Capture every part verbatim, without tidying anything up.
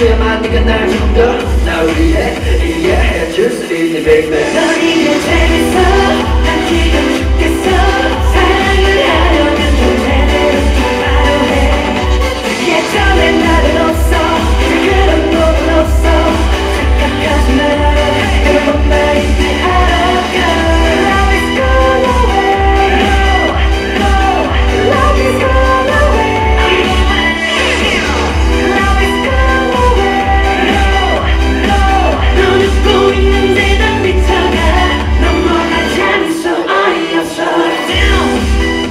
해줘야만 네가 날 좀 더 날 위해 이해해줄 수 있니 baby 넌 이게 재밌어 난 지금 죽겠어 사랑을 하려면 좀 제대로 똑바로 해 예전에 나는 없어 그런 놈은 없어 착각하지 마 내가 뭔 말인지 알아가 Love is gone away No, no Love is gone away Love is gone away No, no 넌 웃고 있는데 난 미쳐가 넌 뭐가 재밌어 어이없어 Down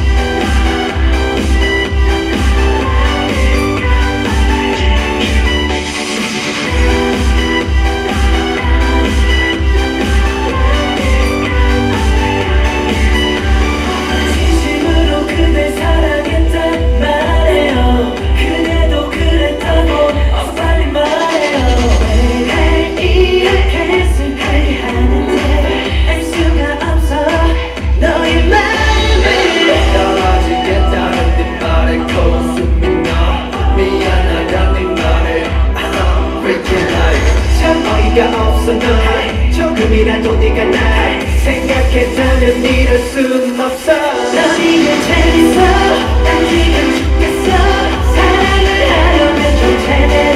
진심으로 그댈 사랑했단 말해요 그대도 그랬다고 어서 빨리 말해요 왜 이렇게 슬프게 하는데 알 수가 없어 너의 마음을 떨어지겠다는 네 말에 코웃음이 나 미안하다 네 말에 I'm freaking out 참 어이가 없어 너 조금이라도 네가 날 생각했다면 이럴 순 없어 넌 이게 재밌어 난 지금 죽겠어 사랑을 하려면 좀 제대로